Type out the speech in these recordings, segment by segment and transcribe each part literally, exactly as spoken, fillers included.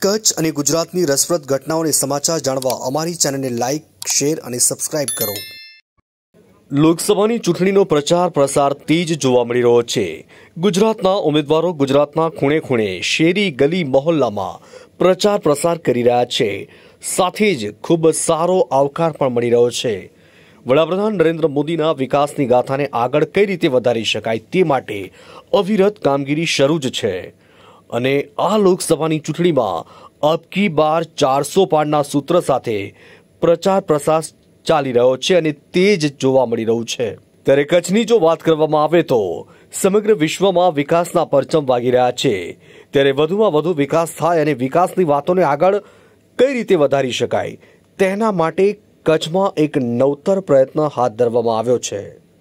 કચ્છ અને ગુજરાતની રસપ્રદ ઘટનાઓને સમાચાર જાણવા અમારી ચેનલને લાઇક, શેર અને સબસ્ક્રાઇબ કરો। લોકસભાની ચૂંટણીનો પ્રચાર પ્રસાર તેજ જોવા મળી રહ્યો છે। ગુજરાતના ઉમેદવારો ગુજરાતના ખૂણે ખૂણે, શેરી, ગલી, મહોલ્લામાં પ્રચાર પ્રસાર કરી રહ્યા છે। સાથે જ ખૂબ સારો આવકાર પણ મળી રહ્યો છે। વડાપ્રધાન નરેન્દ્ર મોદીના વિકાસની ગાથાને આગળ કઈ રીતે વધારી શકાય તે માટે અવિરત કામગીરી શરૂ જ છે। અને આ લોકસભાની ચૂંટણીમાં અબકી બાર ચારસો પારના સૂત્ર સાથે પ્રચાર પ્રસાર ચાલી રહ્યો છે અને તે જ જોવા મળી રહ્યું છે। ત્યારે કચ્છની જો વાત કરવામાં આવે તો સમગ્ર વિશ્વમાં વિકાસના પરચમ વાગી રહ્યા છે। ત્યારે વધુમાં વધુ વિકાસ થાય અને વિકાસની વાતોને આગળ કઈ રીતે વધારી શકાય તેના માટે કચ્છમાં એક નવતર પ્રયત્ન હાથ ધરવામાં આવ્યો છે।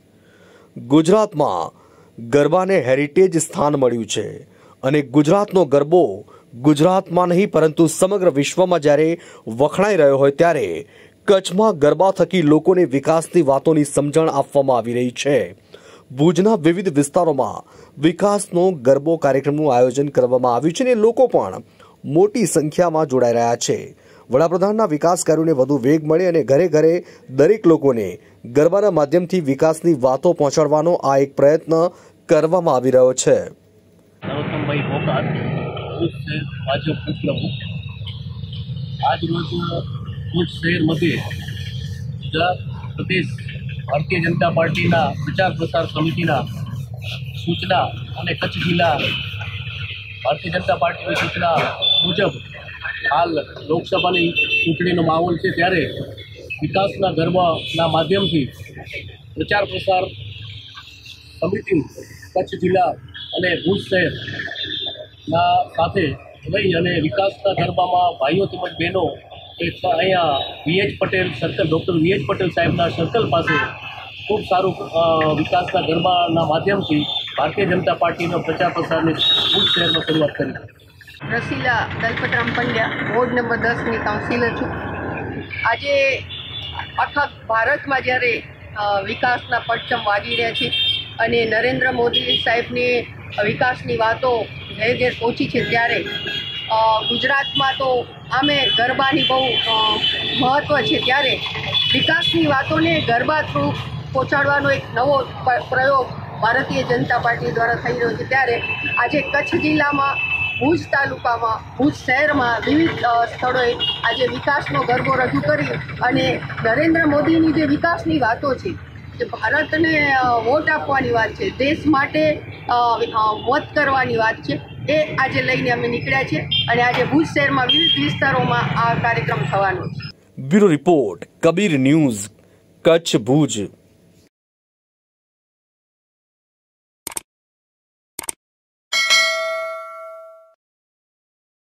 ગુજરાતમાં ગરબાને હેરિટેજ સ્થાન મળ્યું છે અને ગુજરાતનો ગરબો ગુજરાતમાં નહીં પરંતુ સમગ્ર વિશ્વમાં જ્યારે વખણાઈ રહ્યો હોય ત્યારે કચ્છમાં ગરબા થકી લોકોને વિકાસની વાતોની સમજણ આપવામાં આવી રહી છે। ભુજના વિવિધ વિસ્તારોમાં વિકાસનો ગરબો કાર્યક્રમનું આયોજન કરવામાં આવ્યું છે અને લોકો પણ મોટી સંખ્યામાં જોડાઈ રહ્યા છે। વડાપ્રધાનના વિકાસ કાર્યોને વધુ વેગ મળે અને ઘરે ઘરે દરેક લોકોને ગરબાના માધ્યમથી વિકાસની વાતો પહોંચાડવાનો આ એક પ્રયત્ન કરવામાં આવી રહ્યો છે। નરોત્તમભાઈ પોકાર, ભુજ શહેર ભાજપ ઉપપ્રમુખ। આજ રોજ ભુજ શહેર મધ્યે ગુજરાત પ્રદેશ ભારતીય જનતા પાર્ટીના પ્રચાર પ્રસાર સમિતિના સૂચના અને કચ્છ જિલ્લા ભારતીય જનતા પાર્ટીની સૂચના મુજબ હાલ લોકસભાની ચૂંટણીનો માહોલ છે ત્યારે વિકાસના ગરબાના માધ્યમથી પ્રચાર પ્રસાર સમિતિ કચ્છ જિલ્લા અને ભુજ શહેરના સાથે રહી અને વિકાસના ગરબામાં ભાઈઓ તેમજ બહેનો એક અહીંયા V H Patel circle doctor V H Patel સાહેબના સર્કલ પાસે ખૂબ સારું વિકાસના ગરબાના માધ્યમથી ભારતીય જનતા પાર્ટીનો પ્રચાર પ્રસારની ભુજ શહેરમાં શરૂઆત કરી। રસીલા દલપતરામ પંડ્યા, વોર્ડ નંબર દસની કાઉન્સિલર છું। આજે આખા ભારતમાં જ્યારે વિકાસના પરચમ વાગી રહ્યા છે અને નરેન્દ્ર મોદી સાહેબની વિકાસની વાતો ઘેર ઘેર પહોંચી છે ત્યારે ગુજરાતમાં તો આમે ગરબાની બહુ મહત્ત્વ છે ત્યારે વિકાસની વાતોને ગરબા થ્રુ પહોંચાડવાનો એક નવો પ્રયોગ ભારતીય જનતા પાર્ટી દ્વારા થઈ રહ્યો છે। ત્યારે આજે કચ્છ જિલ્લામાં ભુજ તાલુકામાં ભુજ શહેરમાં વિવિધ સ્થળોએ આજે વિકાસનો ગરબો રજૂ કરી અને નરેન્દ્ર મોદીની જે વિકાસની વાતો છે જે ભારતને વોટ આપવાની વાત છે, દેશ માટે મત કરવાની વાત છે, એ આજે લઈને અમે નીકળ્યા છે અને આજે ભુજ શહેરમાં વિવિધ વિસ્તારોમાં આ કાર્યક્રમ થવાનો છે। Bureau report, Kabir news, Kutch Bhuj.